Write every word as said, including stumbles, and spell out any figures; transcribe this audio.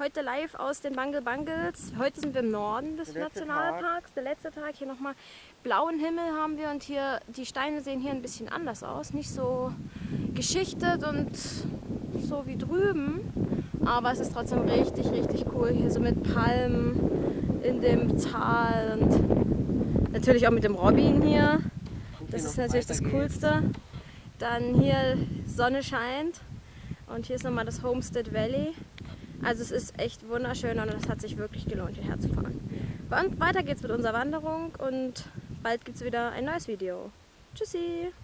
Heute live aus den Bungle Bungles. Heute sind wir im Norden des Nationalparks. Der letzte Tag. Hier nochmal blauen Himmel haben wir und hier die Steine sehen hier ein bisschen anders aus. Nicht so geschichtet und so wie drüben. Aber es ist trotzdem richtig, richtig cool. Hier so mit Palmen in dem Tal und natürlich auch mit dem Robin hier. Das ist natürlich das Coolste. Dann hier Sonne scheint und hier ist nochmal das Homestead Valley. Also es ist echt wunderschön und es hat sich wirklich gelohnt, hierher zu fahren. Und weiter geht's mit unserer Wanderung und bald gibt es wieder ein neues Video. Tschüssi!